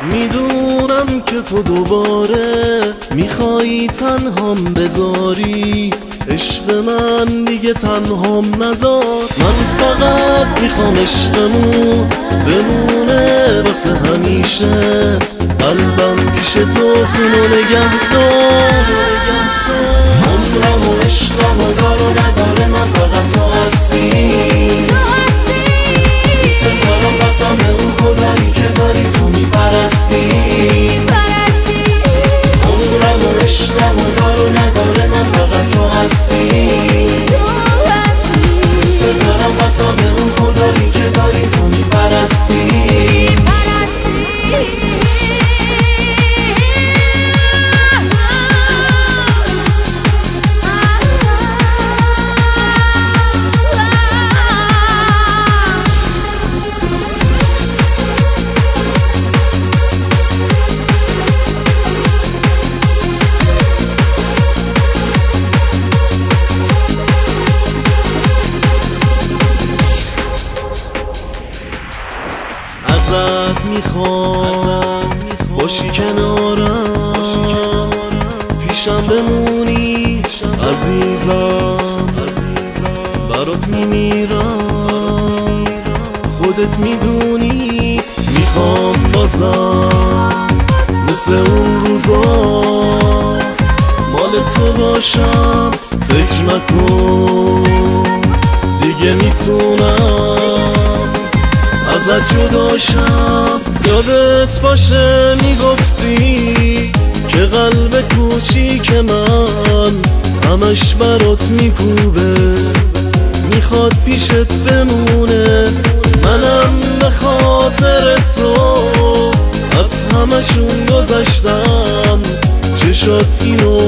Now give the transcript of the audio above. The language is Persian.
میدونم که تو دوباره میخوایی تنهام بذاری، عشق من دیگه تنهام نذار. من فقط میخوام عشقمون بمونه واسه همیشه، قلبم پیش تو سونو نگهدار. عمرم و عشقم و دار و نداره، من فقط تو هستی. دوست دارم قسم به اون خدایی که داری تو میپرستی. عمرم و عشقم و دار و نداره، من فقط تو هستی. دوست دارم قسم به اون خدایی که داری تو میپرستی. ازت میخوام باشی کنارم، پیشم بمونی عزیزم، برات میمیرم. خودت میدونی میخوام بازم مثل اون روزا مال تو باشم. فکر نکن دیگه میتونم ازت جداشم. یادت باشه میگفتی که قلب کوچیک من همش برات میکوبه، میخواد پیشت بمونه. منم به خاطر تو از همشون گذشتم، چشات اینو